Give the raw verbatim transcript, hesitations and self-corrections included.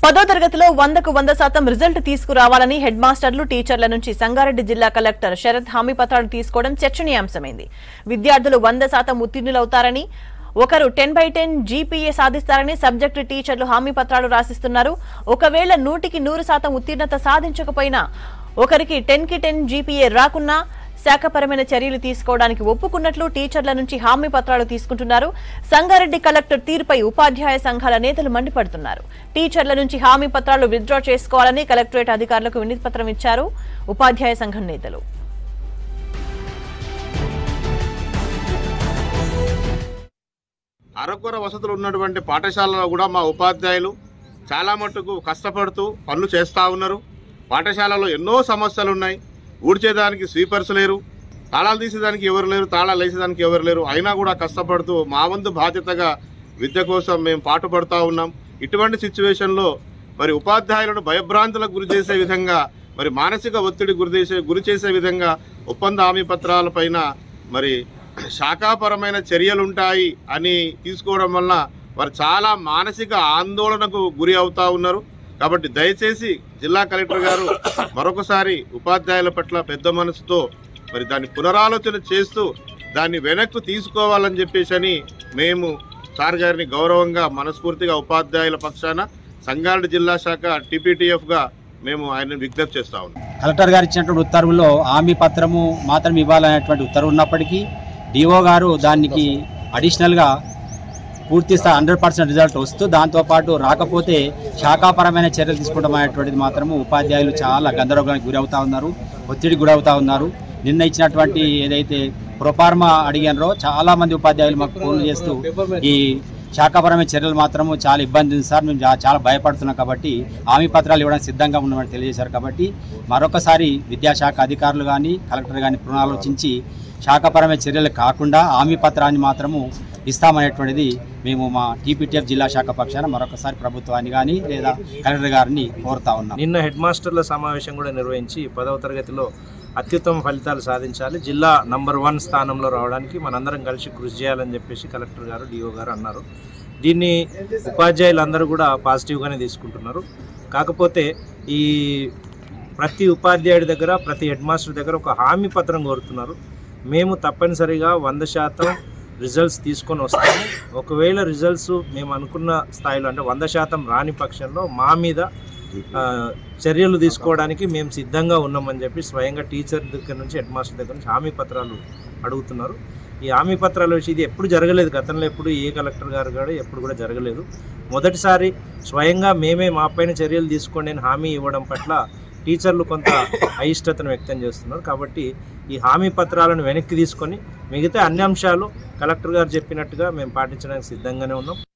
పదో తరగతిలో వందకు వంద శాతం రిజల్ట్ తీసుకురావాలని హెడ్ మాస్టర్లు టీచర్ల నుంచి సంగారెడ్డి జిల్లా కలెక్టర్ శరత్ హామీ పత్రాలు తీసుకోవడం చర్చనీయాంశమైంది. విద్యార్థులు వంద శాతం ఉత్తీర్ణులవుతారని, ఒకరు టెన్ బై టెన్ జీపీఏ సాధిస్తారని సబ్జెక్టు టీచర్లు హామీ పత్రాలు రాసిస్తున్నారు. ఒకవేళ నూటికి నూరు శాతం ఉత్తీర్ణత సాధించకపోయినా, ఒకరికి టెన్ కి టెన్ జీపీఏ రాకున్నా శాఖపరమైన చర్యలు తీసుకోవడానికి ఒప్పుకున్నట్లు టీచర్ల నుంచి హామీ పత్రాలు తీసుకుంటున్నారు. సంగారెడ్డి కలెక్టర్ తీరుపై ఉపాధ్యాయ సంఘాల నేతలు మండిపడుతున్నారు. టీచర్ల నుంచి హామీ పత్రాలు విత్డ్రా చేసుకోవాలని కలెక్టరేట్ అధికారులకు వినతి పత్రం ఇచ్చారు ఉపాధ్యాయ సంఘం నేతలు. అరకొర వసతులు ఉన్నటువంటి పాఠశాలలో కూడా మా ఉపాధ్యాయులు చాలా మట్టుకు కష్టపడుతూ పనులు చేస్తూ ఉన్నారు. పాఠశాలలో ఎన్నో సమస్యలు ఉన్నాయి. ఊడ్చేదానికి స్వీపర్స్ లేరు, తాళాలు తీసేదానికి ఎవరు లేరు, తాళాలు వేసేదానికి ఎవరు లేరు. అయినా కూడా కష్టపడుతూ మా వంతు బాధ్యతగా విద్య కోసం మేము పాటుపడుతూ ఉన్నాం. ఇటువంటి సిచ్యువేషన్లో మరి ఉపాధ్యాయులను భయభ్రాంతులకు గురి చేసే విధంగా, మరి మానసిక ఒత్తిడి గురి చేసే గురి చేసే విధంగా ఒప్పంద హామీ పత్రాలపైన మరి శాఖాపరమైన చర్యలుంటాయి అని తీసుకోవడం వల్ల వారు చాలా మానసిక ఆందోళనకు గురి అవుతూ ఉన్నారు. కాబట్టి దయచేసి జిల్లా కలెక్టర్ గారు మరొకసారి ఉపాధ్యాయుల పట్ల పెద్ద మనసుతో మరి దాన్ని పునరాలోచన చేస్తూ దాన్ని వెనక్కు తీసుకోవాలని చెప్పేసి మేము సార్ గారిని గౌరవంగా మనస్ఫూర్తిగా ఉపాధ్యాయుల పక్షాన సంగారెడ్డి జిల్లా శాఖ టీపీటీఎఫ్గా మేము ఆయన విజ్ఞప్తి చేస్తా ఉన్నాం. కలెక్టర్ గారు ఇచ్చినటువంటి ఉత్తర్వుల్లో హామీ పత్రము మాత్రం ఇవ్వాలనేటువంటి ఉత్తర్వు ఉన్నప్పటికీ డిఓ గారు దానికి అడిషనల్గా పూర్తి స్థాయి హండ్రెడ్ పర్సెంట్ రిజల్ట్ వస్తూ దాంతోపాటు రాకపోతే శాఖాపరమైన చర్యలు తీసుకోవడం అనేటువంటిది మాత్రము ఉపాధ్యాయులు చాలా గందరగోళానికి గురవుతూ ఉన్నారు, ఒత్తిడి గురవుతూ ఉన్నారు. నిన్న ఇచ్చినటువంటి ఏదైతే ప్రొఫార్మా అడిగారో చాలామంది ఉపాధ్యాయులు మాకు ఫోన్లు చేస్తూ ఈ శాఖాపరమైన చర్యలు మాత్రము చాలా ఇబ్బంది ఉంది సార్, మేము చాలా భయపడుతున్నాం కాబట్టి హామీ పత్రాలు ఇవ్వడానికి సిద్ధంగా ఉన్నామని తెలియజేశారు. కాబట్టి మరొకసారి విద్యాశాఖ అధికారులు కానీ కలెక్టర్ కానీ పునరాలోచించి శాఖాపరమైన చర్యలు కాకుండా హామీ పత్రాన్ని మాత్రము ఇస్తామనేటువంటిది మేము మా టీపీటీఎఫ్ జిల్లా శాఖ పక్షాన మరొకసారి ప్రభుత్వాన్ని కానీ లేదా కలెక్టర్ గారిని కోరుతా ఉన్నాం. నిన్న హెడ్ మాస్టర్ల సమావేశం కూడా నిర్వహించి పదవ తరగతిలో అత్యుత్తమ ఫలితాలు సాధించాలి, జిల్లా నంబర్ వన్ స్థానంలో రావడానికి మనందరం కలిసి కృషి చేయాలని చెప్పేసి కలెక్టర్ గారు డిఓ గారు అన్నారు. దీన్ని ఉపాధ్యాయులందరూ కూడా పాజిటివ్గానే తీసుకుంటున్నారు. కాకపోతే ఈ ప్రతి ఉపాధ్యాయుడి దగ్గర ప్రతి హెడ్ మాస్టర్ దగ్గర ఒక హామీ పత్రం కోరుతున్నారు. మేము తప్పనిసరిగా వంద శాతం రిజల్ట్స్ తీసుకొని వస్తాము. ఒకవేళ రిజల్ట్స్ మేము అనుకున్న స్థాయిలో అంటే వంద శాతం రాని పక్షంలో మా మీద చర్యలు తీసుకోవడానికి మేము సిద్ధంగా ఉన్నామని చెప్పి స్వయంగా టీచర్ దగ్గర నుంచి హెడ్ మాస్టర్ దగ్గర నుంచి హామీ పత్రాలు అడుగుతున్నారు. ఈ హామీ పత్రాల విషయం ఇది ఎప్పుడు జరగలేదు, గతంలో ఎప్పుడు ఏ కలెక్టర్ గారు కూడా ఎప్పుడు కూడా జరగలేదు. మొదటిసారి స్వయంగా మేమే మా పైన చర్యలు తీసుకోండి అని హామీ ఇవ్వడం పట్ల టీచర్లు కొంత అయిష్టతను వ్యక్తం చేస్తున్నారు. కాబట్టి ఈ హామీ పత్రాలను వెనక్కి తీసుకొని మిగతా అన్ని అంశాలు కలెక్టర్ గారు చెప్పినట్టుగా మేము పాటించడానికి సిద్ధంగానే ఉన్నాం.